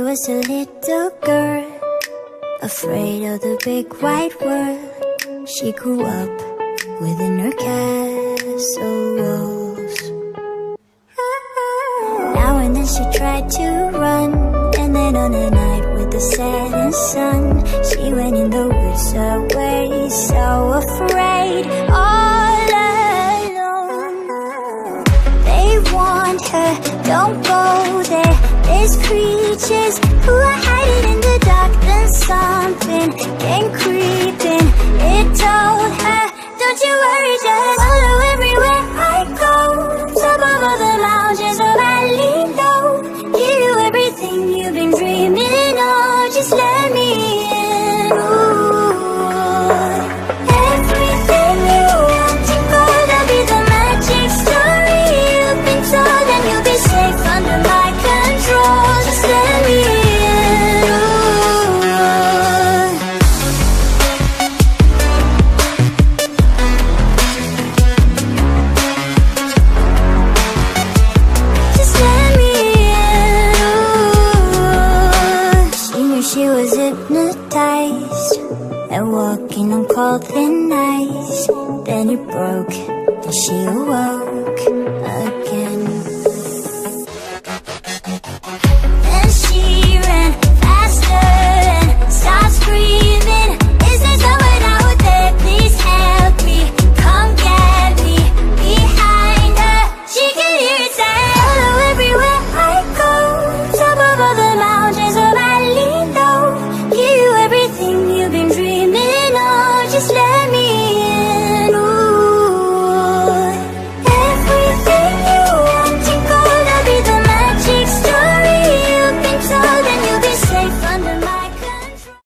was a little girl, afraid of the big wide world. She grew up within her castle walls. Now and then she tried to run, and then on a night with the setting sun, she went in the woods away, so afraid, all alone. They warned her, don't go there, there's creatures who are hiding in the dark. Then something came creeping, it told her, don't you worry, just follow everywhere I go. Top of all the mountains, no valley low, give you everything you've been dreaming of, just let me in. Ooh. Everything you want to go, there'll be the magic story you've been told, and you'll be safe under my control, just let me in. She was hypnotized and walking on cold thin ice. Then it broke and she awoke again.